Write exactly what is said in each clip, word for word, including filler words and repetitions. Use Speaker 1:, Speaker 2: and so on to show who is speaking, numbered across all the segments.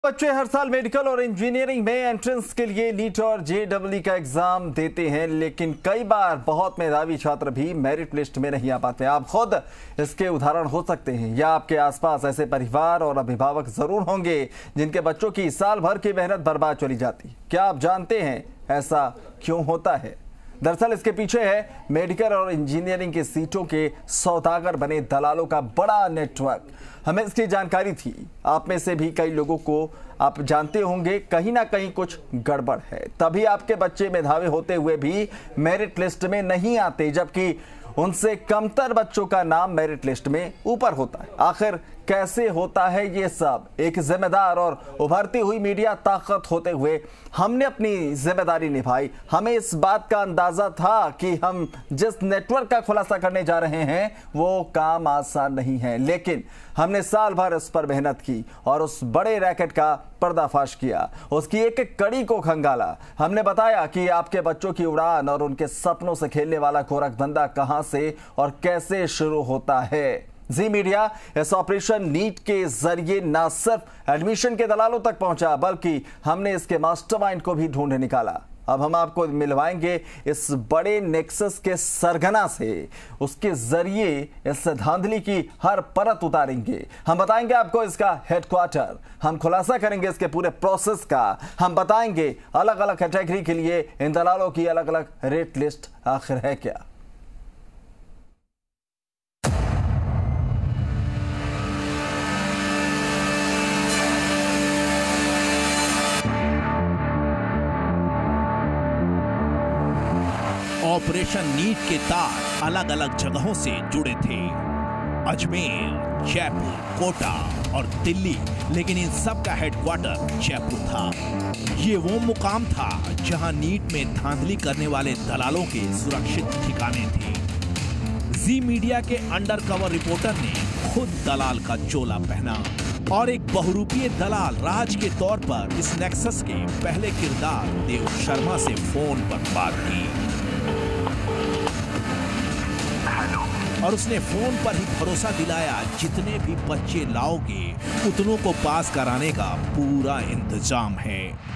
Speaker 1: बच्चे हर साल मेडिकल और इंजीनियरिंग में एंट्रेंस के लिए नीट और जे डबल ई का एग्जाम देते हैं, लेकिन कई बार बहुत मेधावी छात्र भी मेरिट लिस्ट में नहीं आ पाते। आप खुद इसके उदाहरण हो सकते हैं या आपके आसपास ऐसे परिवार और अभिभावक जरूर होंगे जिनके बच्चों की साल भर की मेहनत बर्बाद चली जाती। क्या आप जानते हैं ऐसा क्यों होता है? दरअसल इसके पीछे है मेडिकल और इंजीनियरिंग की सीटों के सौदागर बने दलालों का बड़ा नेटवर्क। हमें इसकी जानकारी थी। आप में से भी कई लोगों को आप जानते होंगे कहीं ना कहीं कुछ गड़बड़ है, तभी आपके बच्चे मेधावी होते हुए भी मेरिट लिस्ट में नहीं आते, जबकि उनसे कमतर बच्चों का नाम मेरिट लिस्ट में ऊपर होता है। आखिर कैसे होता है ये सब? एक जिम्मेदार और उभरती हुई मीडिया ताकत होते हुए हमने अपनी जिम्मेदारी निभाई। हमें इस बात का अंदाजा था कि हम जिस नेटवर्क का खुलासा करने जा रहे हैं वो काम आसान नहीं है, लेकिन हमने साल भर इस पर मेहनत की और उस बड़े रैकेट का पर्दाफाश किया, उसकी एक एक कड़ी को खंगाला। हमने बताया कि आपके बच्चों की उड़ान और उनके सपनों से खेलने वाला गोरखधंधा कहां से और कैसे शुरू होता है। जी मीडिया इस ऑपरेशन नीट के जरिए न सिर्फ एडमिशन के दलालों तक पहुंचा, बल्कि हमने इसके मास्टरमाइंड को भी ढूंढ निकाला। अब हम आपको मिलवाएंगे इस बड़े नेक्सस के सरगना से, उसके जरिए इस धांधली की हर परत उतारेंगे। हम बताएंगे आपको इसका हेडक्वार्टर, हम खुलासा करेंगे इसके पूरे प्रोसेस का, हम बताएंगे अलग अलग कैटेगरी के लिए इन दलालों की अलग अलग रेट लिस्ट आखिर है क्या।
Speaker 2: ऑपरेशन नीट के तार अलग अलग जगहों से जुड़े थे, अजमेर, जयपुर, कोटा और दिल्ली, लेकिन इन सब का हेडक्वार्टर जयपुर था। ये वो मुकाम था जहां नीट में धांधली करने वाले दलालों के सुरक्षित ठिकाने थे। जी मीडिया के अंडरकवर रिपोर्टर ने खुद दलाल का चोला पहना और एक बहुरूपीय दलाल राज के तौर पर इस नेक्सस के पहले किरदार देव शर्मा से फोन पर बात की और उसने फोन पर ही भरोसा दिलाया जितने भी बच्चे लाओगे उतनों को पास कराने का पूरा इंतजाम है।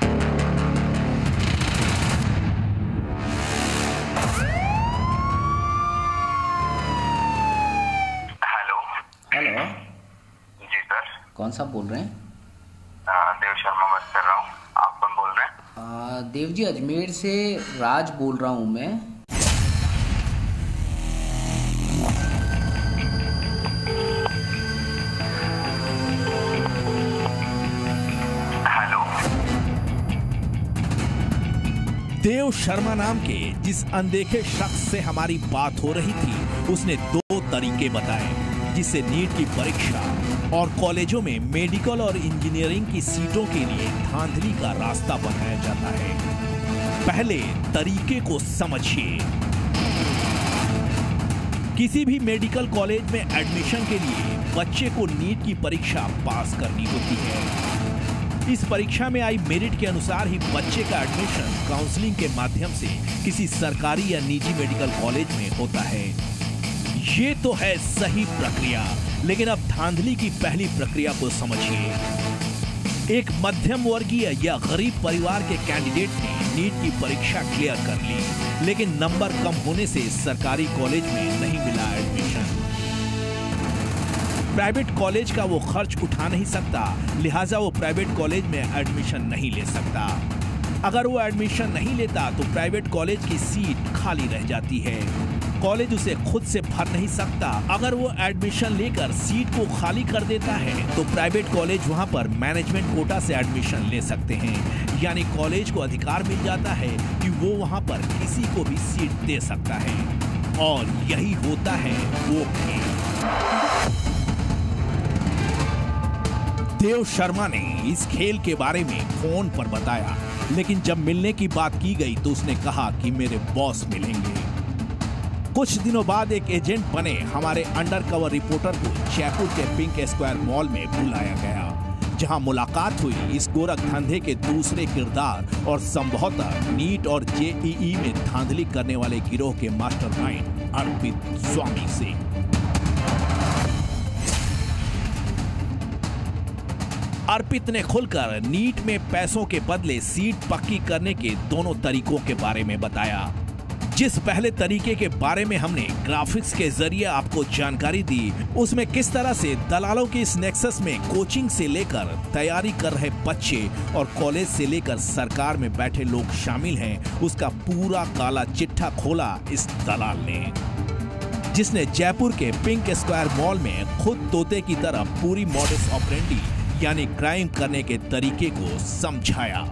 Speaker 3: हेलो
Speaker 4: हेलो
Speaker 3: जी सर,
Speaker 4: कौन सा बोल रहे हैं?
Speaker 3: आ, देव शर्मा बात कर रहा हूँ। आप कौन बोल रहे हैं?
Speaker 4: आ, देव जी, अजमेर से राज बोल रहा हूँ मैं।
Speaker 2: देव शर्मा नाम के जिस अनदेखे शख्स से हमारी बात हो रही थी, उसने दो तरीके बताए जिससे नीट की परीक्षा और कॉलेजों में मेडिकल और इंजीनियरिंग की सीटों के लिए धांधली का रास्ता बनाया जाता है। पहले तरीके को समझिए। किसी भी मेडिकल कॉलेज में एडमिशन के लिए बच्चे को नीट की परीक्षा पास करनी होती है। इस परीक्षा में आई मेरिट के अनुसार ही बच्चे का एडमिशन काउंसलिंग के माध्यम से किसी सरकारी या निजी मेडिकल कॉलेज में होता है। ये तो है सही प्रक्रिया, लेकिन अब धांधली की पहली प्रक्रिया को समझिए। एक मध्यम वर्गीय या गरीब परिवार के कैंडिडेट ने नीट की परीक्षा क्लियर कर ली, लेकिन नंबर कम होने से सरकारी कॉलेज में नहीं मिला एडमिशन। प्राइवेट कॉलेज का वो खर्च उठा नहीं सकता, लिहाजा वो प्राइवेट कॉलेज में एडमिशन नहीं ले सकता। अगर वो एडमिशन नहीं लेता तो प्राइवेट कॉलेज की सीट खाली रह जाती है, कॉलेज उसे खुद से भर नहीं सकता। अगर वो एडमिशन लेकर सीट को खाली कर देता है तो प्राइवेट कॉलेज वहां पर मैनेजमेंट कोटा से एडमिशन ले सकते हैं, यानी कॉलेज को अधिकार मिल जाता है कि वो वहां पर किसी को भी सीट दे सकता है। और यही होता है वो खेल। देव शर्मा ने इस खेल के बारे में फोन पर बताया, लेकिन जब मिलने की बात की गई तो उसने कहा कि मेरे बॉस मिलेंगे। कुछ दिनों बाद एक एजेंट बने हमारे अंडरकवर रिपोर्टर को जयपुर के पिंक स्क्वायर मॉल में बुलाया गया, जहां मुलाकात हुई इस गोरख धंधे के दूसरे किरदार और संभवतः नीट और जे ई ई में धांधली करने वाले गिरोह के मास्टरमाइंड अर्पित स्वामी से। अर्पित ने खुलकर नीट में पैसों के बदले सीट पक्की करने के दोनों तरीकों के बारे में बताया। जिस पहले तरीके के बारे में हमने ग्राफिक्स के जरिए आपको जानकारी दी, उसमें किस तरह से दलालों के इस नेक्सस में कोचिंग से लेकर तैयारी कर रहे बच्चे और कॉलेज से लेकर सरकार में बैठे लोग शामिल हैं, उसका पूरा काला चिट्ठा खोला इस दलाल ने, जिसने जयपुर के पिंक स्क्वायर मॉल में खुद तोते की तरह पूरी मॉडस ऑपरेंडी यानी क्राइम करने के तरीके को समझाया।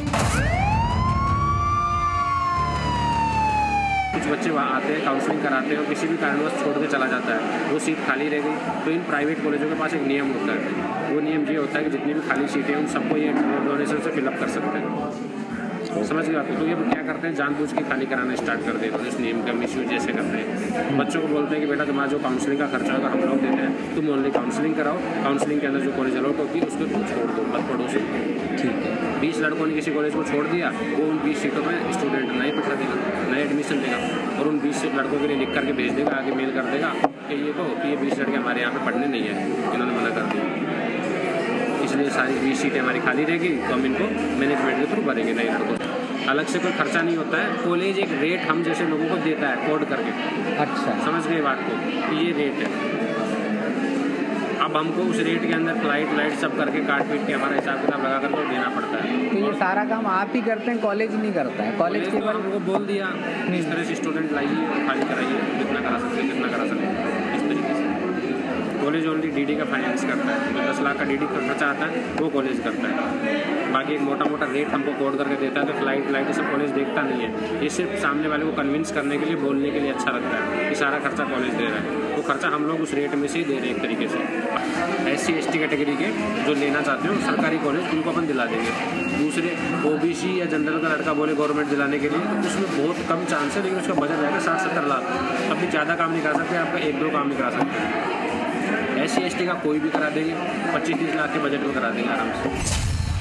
Speaker 5: कुछ बच्चे वहाँ आते हैं, काउंसलिंग कराते हैं और किसी भी कारणवश छोड़ के चला जाता है, वो सीट खाली रह गई। तो इन प्राइवेट कॉलेजों के पास एक नियम होता है, वो नियम ये होता है कि जितनी भी खाली सीटें हैं उन सबको ये डोनेशन से फिलअप कर सकते हैं। समझ गए आपको? तो ये क्या करते हैं, जानबूझ के खाली कराना स्टार्ट कर देते हैं, इस नियम का मिसयूज जैसे करते हैं। बच्चों को बोलते हैं कि बेटा तुम्हारा जो काउंसलिंग का खर्चा होगा हम लोग देते हैं, तुम ओनली काउंसलिंग कराओ, काउंसलिंग के अंदर जो कॉलेज अलॉट होती है उसको तुम छोड़ दो, मत पढ़ो से। ठीक है, बीस लड़कों ने किसी कॉलेज को छोड़ दिया, वो उन बीस सीटों में स्टूडेंट नहीं पकड़ा देगा, नए एडमिशन देगा और उन बीस लड़कों के लिए लिख करके भेज देगा, आगे मेल कर देगा कि ये को कि ये बीस लड़के हमारे यहाँ पे पढ़ने नहीं है, इन्होंने मना कर दिया, इसलिए सारी बीस सीटें हमारी खाली रहेगी, तो हम इनको मैनेजमेंट के थ्रू भरेंगे नए लड़कों से। अलग से कोई खर्चा नहीं होता है, कॉलेज एक रेट हम जैसे लोगों को देता है कोड करके। अच्छा, समझ गए बात को, ये रेट है। अब हमको उस रेट के अंदर फ्लाइट व्लाइट सब करके काट पीट के हमारा हिसाब किताब लगा करके देना पड़ता है।
Speaker 4: तो ये सारा काम आप ही करते हैं, कॉलेज नहीं करता है? कॉलेज के
Speaker 5: बारे में बोल दिया इस तरह से स्टूडेंट लाइए और खाली कराइए, जितना करा सकते कितना करा सकते, इस तरीके से। कॉलेज ओनली डीडी का फाइनेंस करता है, जो दस लाख का डीडी का खर्चा आता है वो कॉलेज करता है। बाकी एक मोटा मोटा रेट हमको कोड करके देता है, तो फ्लाइट व्लाइट ये सब कॉलेज देखता नहीं है। ये सिर्फ सामने वाले को कन्विंस करने के लिए, बोलने के लिए अच्छा लगता है कि सारा खर्चा कॉलेज दे रहा है, तो खर्चा हम लोग उस रेट में से ही दे रहे हैं एक तरीके से। S C S T category के जो लेना चाहते हो सरकारी कॉलेज, उनको अपन दिला देंगे। दूसरे ओ बी सी या जनरल का लड़का बोले गवर्नमेंट दिलाने के लिए, तो उसमें बहुत कम चांस है, लेकिन उसका बजट रहेगा साठ सत्तर लाख। अभी ज़्यादा काम नहीं करा सकते, आपका एक दो काम नहीं करा सकते। एस सी एस टी का कोई भी करा देंगे, पच्चीस तीस लाख के बजट में करा देंगे आराम से।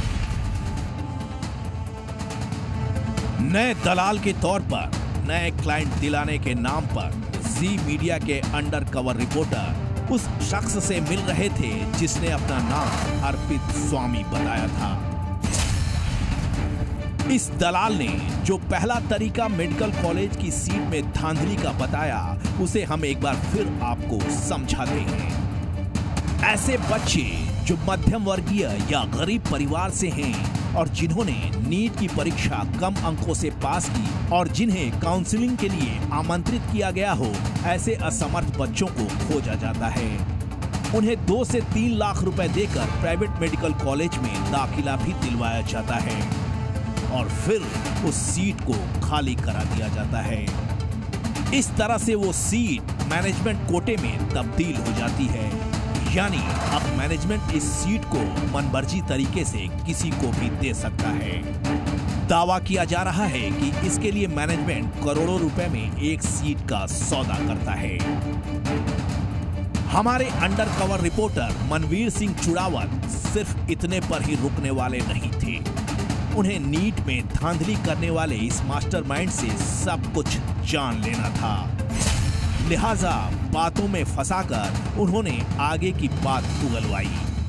Speaker 2: नए दलाल के तौर पर नए क्लाइंट दिलाने के नाम पर जी मीडिया के अंडर कवर रिपोर्टर उस शख्स से मिल रहे थे जिसने अपना नाम अर्पित स्वामी बताया था। इस दलाल ने जो पहला तरीका मेडिकल कॉलेज की सीट में धांधली का बताया, उसे हम एक बार फिर आपको समझाते हैं। ऐसे बच्चे जो मध्यम वर्गीय या गरीब परिवार से हैं और जिन्होंने नीट की परीक्षा कम अंकों से पास की और जिन्हें काउंसलिंग के लिए आमंत्रित किया गया हो, ऐसे असमर्थ बच्चों को खोजा जाता है। उन्हें दो से तीन लाख रुपए देकर प्राइवेट मेडिकल कॉलेज में दाखिला भी दिलवाया जाता है और फिर उस सीट को खाली करा दिया जाता है। इस तरह से वो सीट मैनेजमेंट कोटे में तब्दील हो जाती है, यानी अब मैनेजमेंट इस सीट को मनमर्जी तरीके से किसी को भी दे सकता है। दावा किया जा रहा है कि इसके लिए मैनेजमेंट करोड़ों रुपए में एक सीट का सौदा करता है। हमारे undercover reporter Manveer Singh Chudawat सिर्फ इतने पर ही रुकने वाले नहीं थे। उन्हें नीट में धांधली करने वाले इस मास्टरमाइंड से सब कुछ जान लेना था, लिहाजा बातों में फंसाकर उन्होंने आगे की बात उगलवाई।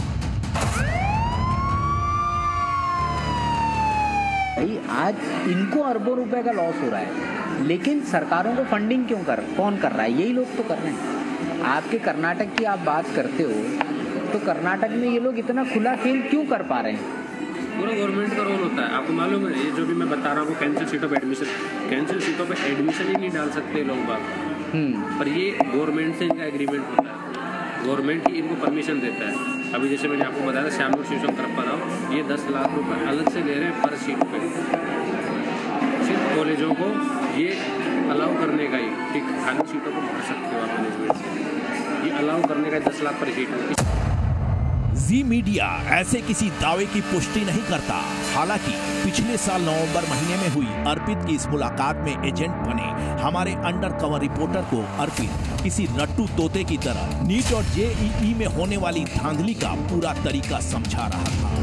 Speaker 4: आज इनको अरबों रुपए का लॉस हो रहा है, लेकिन सरकारों को फंडिंग क्यों कर कौन कर रहा है? यही लोग तो कर रहे हैं। आपके कर्नाटक की आप बात करते हो, तो कर्नाटक में ये लोग इतना खुला खेल क्यों कर पा रहे हैं?
Speaker 5: पूरा गवर्नमेंट का रोल होता है। आपको मालूम है, ये जो भी मैं बता रहा हूँ कैंसिल सीटों पर एडमिशन, कैंसिल सीटों पर एडमिशन ही नहीं डाल सकते लोग बात, पर ये गवर्नमेंट से इनका एग्रीमेंट होता है, गवर्नमेंट ही इनको परमिशन देता है। अभी जैसे मैंने आपको बताया था श्यामनूर शिवशंकर करपा राव, ये दस लाख रुपए अलग से ले रहे हैं पर सीट पे, सिर्फ कॉलेजों को ये अलाउ करने का ही कि खाली सीटों को भर सकते हो आप मैनेजमेंट से, ये अलाउ करने का दस लाख पर सीट।
Speaker 2: जी मीडिया ऐसे किसी दावे की पुष्टि नहीं करता। हालांकि पिछले साल नवंबर महीने में हुई अर्पित की इस मुलाकात में एजेंट बने हमारे अंडर कवर रिपोर्टर को अर्पित किसी रट्टू तोते की तरह नीट और जे ई ई में होने वाली धांधली का पूरा तरीका समझा रहा था।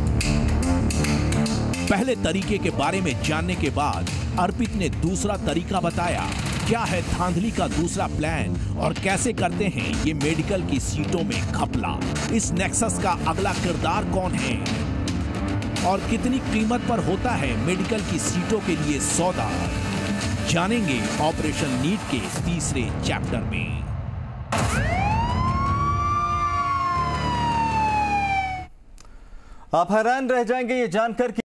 Speaker 2: पहले तरीके के बारे में जानने के बाद अर्पित ने दूसरा तरीका बताया, क्या है धांधली का दूसरा प्लान और कैसे करते हैं ये मेडिकल की सीटों में घपला? इस नेक्सस का अगला किरदार कौन है और कितनी कीमत पर होता है मेडिकल की सीटों के लिए सौदा? जानेंगे ऑपरेशन नीट के तीसरे चैप्टर में।
Speaker 1: आप हैरान रह जाएंगे ये जानकर कि